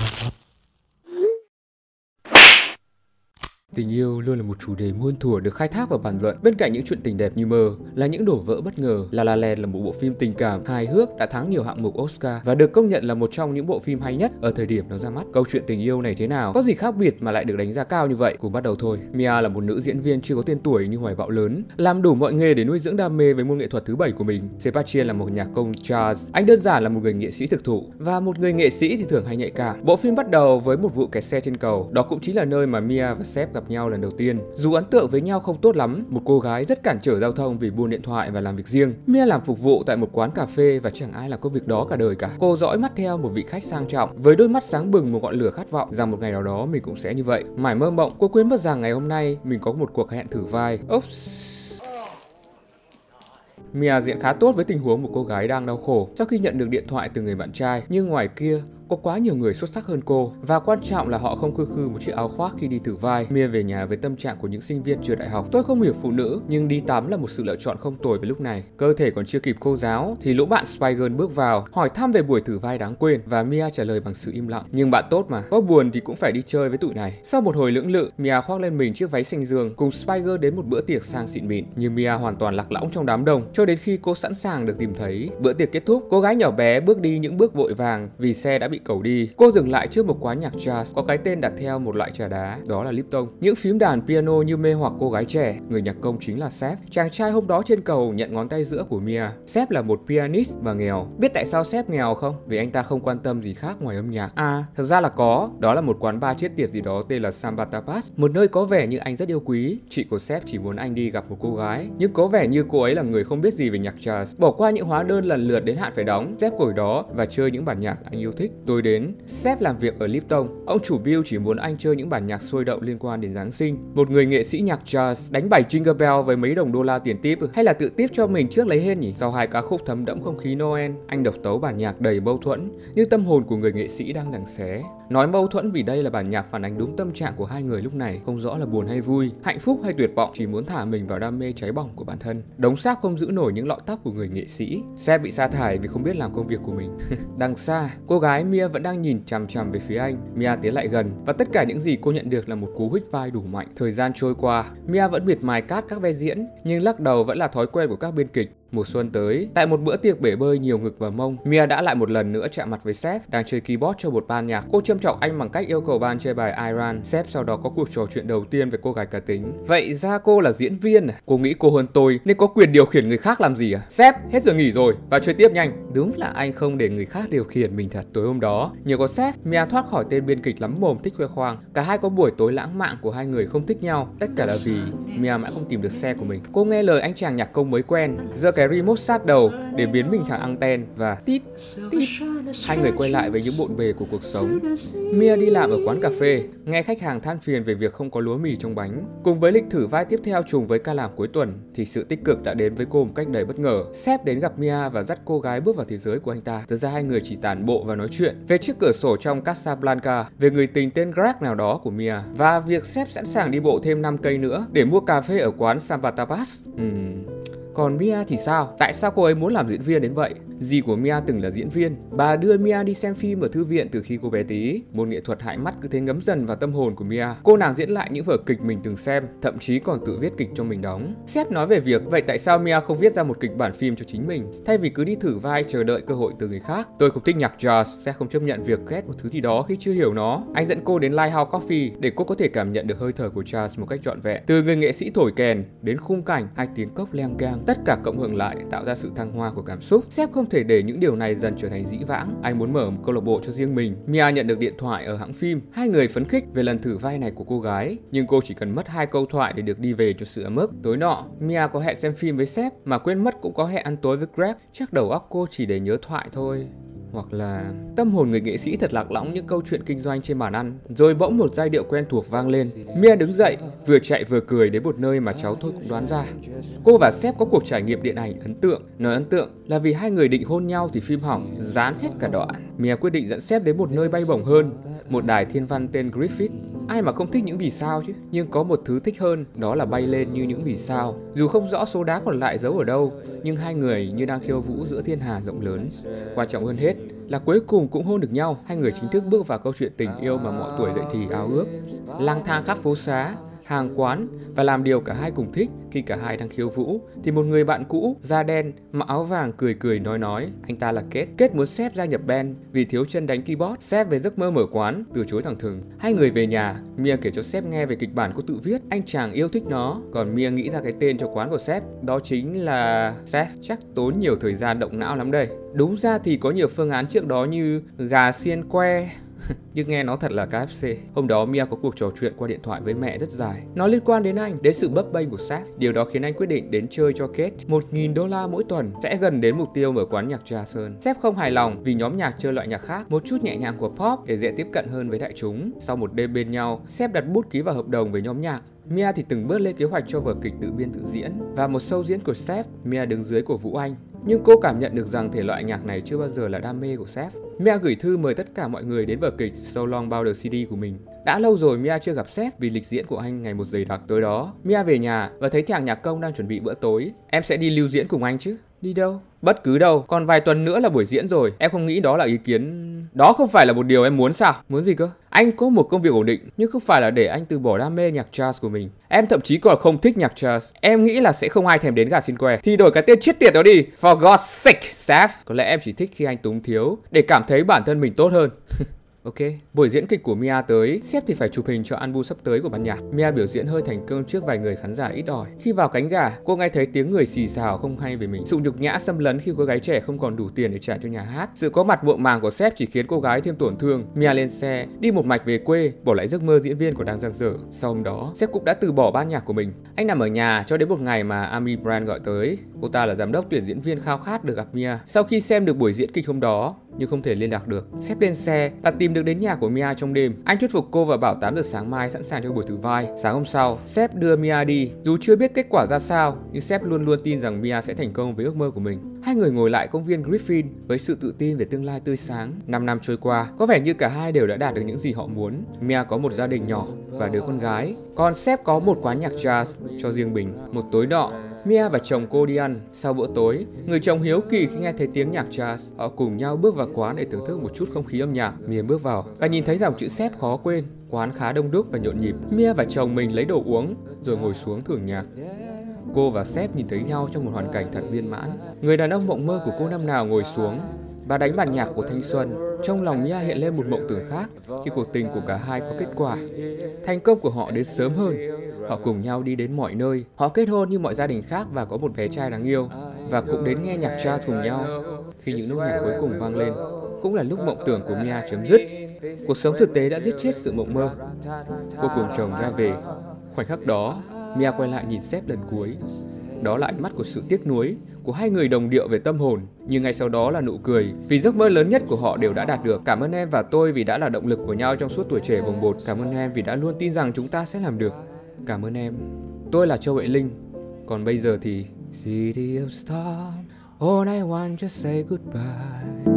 Tình yêu luôn là một chủ đề muôn thuở được khai thác và bàn luận. Bên cạnh những chuyện tình đẹp như mơ là những đổ vỡ bất ngờ. La La Land là một bộ phim tình cảm hài hước đã thắng nhiều hạng mục Oscar và được công nhận là một trong những bộ phim hay nhất ở thời điểm nó ra mắt. Câu chuyện tình yêu này thế nào? Có gì khác biệt mà lại được đánh giá cao như vậy? Cùng bắt đầu thôi. Mia là một nữ diễn viên chưa có tên tuổi nhưng hoài bão lớn, làm đủ mọi nghề để nuôi dưỡng đam mê với môn nghệ thuật thứ bảy của mình. Sebastian là một nhạc công jazz. Anh đơn giản là một người nghệ sĩ thực thụ và một người nghệ sĩ thì thường hay nhạy cảm. Bộ phim bắt đầu với một vụ kẹt xe trên cầu. Đó cũng chính là nơi mà Mia và Seb gặp nhau lần đầu tiên. Dù ấn tượng với nhau không tốt lắm, một cô gái rất cản trở giao thông vì buôn điện thoại và làm việc riêng. Mia làm phục vụ tại một quán cà phê và chẳng ai làm công việc đó cả đời cả. Cô dõi mắt theo một vị khách sang trọng với đôi mắt sáng bừng một ngọn lửa khát vọng rằng một ngày nào đó mình cũng sẽ như vậy. Mải mơ mộng, cô quên mất rằng ngày hôm nay mình có một cuộc hẹn thử vai. Mia diễn khá tốt với tình huống một cô gái đang đau khổ sau khi nhận được điện thoại từ người bạn trai, nhưng ngoài kia có quá nhiều người xuất sắc hơn cô và quan trọng là họ không khư khư một chiếc áo khoác khi đi thử vai. Mia về nhà với tâm trạng của những sinh viên trường đại học. Tôi không hiểu phụ nữ nhưng đi tắm là một sự lựa chọn không tồi với lúc này. Cơ thể còn chưa kịp khô ráo thì lũ bạn Spy Girl bước vào hỏi thăm về buổi thử vai đáng quên và Mia trả lời bằng sự im lặng. Nhưng bạn tốt mà, có buồn thì cũng phải đi chơi với tụi này. Sau một hồi lưỡng lự, Mia khoác lên mình chiếc váy xanh dương cùng Spy Girl đến một bữa tiệc sang xịn mịn. Nhưng Mia hoàn toàn lạc lõng trong đám đông cho đến khi cô sẵn sàng được tìm thấy. Bữa tiệc kết thúc, cô gái nhỏ bé bước đi những bước vội vàng vì xe đã bị cẩu đi. Cô dừng lại trước một quán nhạc jazz có cái tên đặt theo một loại trà đá, đó là Lipton. Những phím đàn piano như mê hoặc cô gái trẻ. Người nhạc công chính là Seb, chàng trai hôm đó trên cầu nhận ngón tay giữa của Mia. Seb là một pianist và nghèo. Biết tại sao Seb nghèo không? Vì anh ta không quan tâm gì khác ngoài âm nhạc. Thật ra là có. Đó là một quán bar chết tiệt gì đó tên là Samba Tapas, một nơi có vẻ như anh rất yêu quý. Chị của Seb chỉ muốn anh đi gặp một cô gái, nhưng có vẻ như cô ấy là người không biết gì về nhạc jazz. Bỏ qua những hóa đơn lần lượt đến hạn phải đóng, Seb ngồi đó và chơi những bản nhạc anh yêu thích. Tôi đến. Seb làm việc ở Lipton. Ông chủ Bill chỉ muốn anh chơi những bản nhạc sôi động liên quan đến Giáng sinh. Một người nghệ sĩ nhạc jazz đánh bài Jingle Bell với mấy đồng đô la tiền tip, hay là tự tiếp cho mình trước lấy hên nhỉ? Sau hai ca khúc thấm đẫm không khí Noel, anh độc tấu bản nhạc đầy mâu thuẫn như tâm hồn của người nghệ sĩ đang giằng xé. Nói mâu thuẫn vì đây là bản nhạc phản ánh đúng tâm trạng của hai người lúc này, không rõ là buồn hay vui, hạnh phúc hay tuyệt vọng, chỉ muốn thả mình vào đam mê cháy bỏng của bản thân. Đống xác không giữ nổi những lọn tóc của người nghệ sĩ. Seb bị sa thải vì không biết làm công việc của mình. Đằng xa, cô gái Mia vẫn đang nhìn chằm chằm về phía anh. Mia tiến lại gần và tất cả những gì cô nhận được là một cú hích vai đủ mạnh. Thời gian trôi qua, Mia vẫn miệt mài cát các vai diễn, nhưng lắc đầu vẫn là thói quen của các biên kịch. Mùa xuân tới, tại một bữa tiệc bể bơi nhiều ngực và mông, Mia đã lại một lần nữa chạm mặt với Seb đang chơi keyboard cho một ban nhạc. Cô châm chọc anh bằng cách yêu cầu ban chơi bài Iran. Seb sau đó có cuộc trò chuyện đầu tiên với cô gái cá tính. Vậy ra cô là diễn viên à? Cô nghĩ cô hơn tôi nên có quyền điều khiển người khác làm gì à? Seb, hết giờ nghỉ rồi, vào chơi tiếp nhanh. Đúng là anh không để người khác điều khiển mình thật. Tối hôm đó, nhờ có Seb, Mia thoát khỏi tên biên kịch lắm mồm thích khoe khoang. Cả hai có buổi tối lãng mạn của hai người không thích nhau. Tất cả là vì Mia mãi không tìm được xe của mình. Cô nghe lời anh chàng nhạc công mới quen, giơ cái remote sát đầu để biến mình thành anten và tít tít. Hai người quay lại với những bộn bề của cuộc sống. Mia đi làm ở quán cà phê, nghe khách hàng than phiền về việc không có lúa mì trong bánh. Cùng với lịch thử vai tiếp theo trùng với ca làm cuối tuần thì sự tích cực đã đến với cô một cách đầy bất ngờ. Seb đến gặp Mia và dắt cô gái bước vào thế giới của anh ta. Thực ra hai người chỉ tản bộ và nói chuyện về chiếc cửa sổ trong Casablanca, về người tình tên Greg nào đó của Mia và việc Seb sẵn sàng đi bộ thêm 5 cây nữa để mua cà phê ở quán Samba Tapas. Còn Mia thì sao? Tại sao cô ấy muốn làm diễn viên đến vậy? Dì của Mia từng là diễn viên. Bà đưa Mia đi xem phim ở thư viện từ khi cô bé tí. Môn nghệ thuật hại mắt cứ thế ngấm dần vào tâm hồn của Mia. Cô nàng diễn lại những vở kịch mình từng xem, thậm chí còn tự viết kịch cho mình đóng. Seb nói về việc vậy tại sao Mia không viết ra một kịch bản phim cho chính mình, thay vì cứ đi thử vai chờ đợi cơ hội từ người khác. Tôi không thích nhạc jazz, Seb không chấp nhận việc ghét một thứ gì đó khi chưa hiểu nó. Anh dẫn cô đến Lighthouse Coffee để cô có thể cảm nhận được hơi thở của jazz một cách trọn vẹn. Từ người nghệ sĩ thổi kèn đến khung cảnh, hai tiếng cốc leng keng, tất cả cộng hưởng lại tạo ra sự thăng hoa của cảm xúc. Seb không thể để những điều này dần trở thành dĩ vãng. Anh muốn mở một câu lạc bộ cho riêng mình. Mia nhận được điện thoại ở hãng phim. Hai người phấn khích về lần thử vai này của cô gái, nhưng cô chỉ cần mất 2 câu thoại để được đi về cho sự ấm ức. Tối nọ, Mia có hẹn xem phim với Seb mà quên mất cũng có hẹn ăn tối với Greg. Chắc đầu óc cô chỉ để nhớ thoại thôi. Hoặc là tâm hồn người nghệ sĩ thật lạc lõng những câu chuyện kinh doanh trên bàn ăn. Rồi bỗng một giai điệu quen thuộc vang lên. Mia đứng dậy, vừa chạy vừa cười đến một nơi mà cháu tôi cũng đoán ra. Cô và Seb có cuộc trải nghiệm điện ảnh ấn tượng. Nói ấn tượng là vì hai người định hôn nhau thì phim hỏng, dán hết cả đoạn. Mia quyết định dẫn Seb đến một nơi bay bổng hơn, một đài thiên văn tên Griffith. Ai mà không thích những vì sao chứ. Nhưng có một thứ thích hơn, đó là bay lên như những vì sao. Dù không rõ số đá còn lại giấu ở đâu, nhưng hai người như đang khiêu vũ giữa thiên hà rộng lớn. Quan trọng hơn hết là cuối cùng cũng hôn được nhau. Hai người chính thức bước vào câu chuyện tình yêu mà mọi tuổi dậy thì ao ước. Lang thang khắp phố xá, hàng quán và làm điều cả hai cùng thích. Khi cả hai đang khiêu vũ thì một người bạn cũ da đen mặc áo vàng cười cười nói anh ta là Kết. Kết muốn Sếp gia nhập band vì thiếu chân đánh keyboard. Sếp về giấc mơ mở quán từ chối thẳng thừng. Hai người về nhà, Mia kể cho Sếp nghe về kịch bản cô tự viết. Anh chàng yêu thích nó, còn Mia nghĩ ra cái tên cho quán của Sếp, đó chính là Sếp. Chắc tốn nhiều thời gian động não lắm đây. Đúng ra thì có nhiều phương án trước đó như gà xiên que nhưng nghe nó thật là KFC. Hôm đó Mia có cuộc trò chuyện qua điện thoại với mẹ rất dài. Nó liên quan đến anh, đến sự bấp bênh của Seth. Điều đó khiến anh quyết định đến chơi cho Kate. $1.000 mỗi tuần sẽ gần đến mục tiêu mở quán nhạc jazz hơn. Seth không hài lòng vì nhóm nhạc chơi loại nhạc khác, một chút nhẹ nhàng của pop để dễ tiếp cận hơn với đại chúng. Sau một đêm bên nhau, Seth đặt bút ký vào hợp đồng với nhóm nhạc. Mia thì từng bước lên kế hoạch cho vở kịch tự biên tự diễn. Và một show diễn của Seth, Mia đứng dưới cổ vũ anh. Nhưng cô cảm nhận được rằng thể loại nhạc này chưa bao giờ là đam mê của Seth. Mia gửi thư mời tất cả mọi người đến vở kịch So Long About the CD của mình. Đã lâu rồi Mia chưa gặp Seth vì lịch diễn của anh ngày một dày đặc. Tối đó, Mia về nhà và thấy chàng nhạc công đang chuẩn bị bữa tối. Em sẽ đi lưu diễn cùng anh chứ? Đi đâu? Bất cứ đâu, còn vài tuần nữa là buổi diễn rồi. Em không nghĩ đó là ý kiến... Đó không phải là một điều em muốn sao? Muốn gì cơ? Anh có một công việc ổn định, nhưng không phải là để anh từ bỏ đam mê nhạc jazz của mình. Em thậm chí còn không thích nhạc jazz. Em nghĩ là sẽ không ai thèm đến gà xin que. Thì đổi cái tên chết tiệt đó đi. For God's sake, Seth. Có lẽ em chỉ thích khi anh túng thiếu, để cảm thấy bản thân mình tốt hơn. Ok, buổi diễn kịch của Mia tới, Seth thì phải chụp hình cho album sắp tới của ban nhạc. Mia biểu diễn hơi thành công trước vài người khán giả ít ỏi. Khi vào cánh gà, cô nghe thấy tiếng người xì xào không hay về mình. Sự nhục nhã xâm lấn khi cô gái trẻ không còn đủ tiền để trả cho nhà hát. Sự có mặt muộn màng của Seth chỉ khiến cô gái thêm tổn thương. Mia lên xe, đi một mạch về quê, bỏ lại giấc mơ diễn viên còn đang dang dở. Sau hôm đó, Seth cũng đã từ bỏ ban nhạc của mình. Anh nằm ở nhà cho đến một ngày mà Amy Brand gọi tới. Cô ta là giám đốc tuyển diễn viên khao khát được gặp Mia. Sau khi xem được buổi diễn kịch hôm đó, nhưng không thể liên lạc được, Seth lên xe và tìm được đến nhà của Mia trong đêm. Anh thuyết phục cô và bảo 8 giờ sáng mai sẵn sàng cho buổi thử vai. Sáng hôm sau, Seth đưa Mia đi. Dù chưa biết kết quả ra sao, nhưng Seth luôn luôn tin rằng Mia sẽ thành công với ước mơ của mình. Hai người ngồi lại công viên Griffin với sự tự tin về tương lai tươi sáng. 5 năm trôi qua, có vẻ như cả hai đều đã đạt được những gì họ muốn. Mia có một gia đình nhỏ và đứa con gái, còn Seth có một quán nhạc jazz cho riêng mình. Một tối nọ, Mia và chồng cô đi ăn. Sau bữa tối, người chồng hiếu kỳ khi nghe thấy tiếng nhạc jazz. Họ cùng nhau bước vào quán để thưởng thức một chút không khí âm nhạc. Mia bước vào và nhìn thấy dòng chữ Seth khó quên. Quán khá đông đúc và nhộn nhịp. Mia và chồng mình lấy đồ uống rồi ngồi xuống thưởng nhạc. Cô và Seth nhìn thấy nhau trong một hoàn cảnh thật viên mãn. Người đàn ông mộng mơ của cô năm nào ngồi xuống và đánh bản nhạc của thanh xuân. Trong lòng Mia hiện lên một mộng tưởng khác khi cuộc tình của cả hai có kết quả. Thành công của họ đến sớm hơn. Họ cùng nhau đi đến mọi nơi. Họ kết hôn như mọi gia đình khác và có một bé trai đáng yêu. Và cũng đến nghe nhạc jazz cùng nhau. Khi những nốt nhạc cuối cùng vang lên, cũng là lúc mộng tưởng của Mia chấm dứt. Cuộc sống thực tế đã giết chết sự mộng mơ. Cô cùng chồng ra về. Khoảnh khắc đó, Mia quay lại nhìn Seth lần cuối. Đó là ánh mắt của sự tiếc nuối, của hai người đồng điệu về tâm hồn. Nhưng ngay sau đó là nụ cười, vì giấc mơ lớn nhất của họ đều đã đạt được. Cảm ơn em và tôi vì đã là động lực của nhau trong suốt tuổi trẻ bồng bột. Cảm ơn em vì đã luôn tin rằng chúng ta sẽ làm được. Cảm ơn em. Tôi là Châu Huệ Linh. Còn bây giờ thì City of Stars, all I want just say goodbye.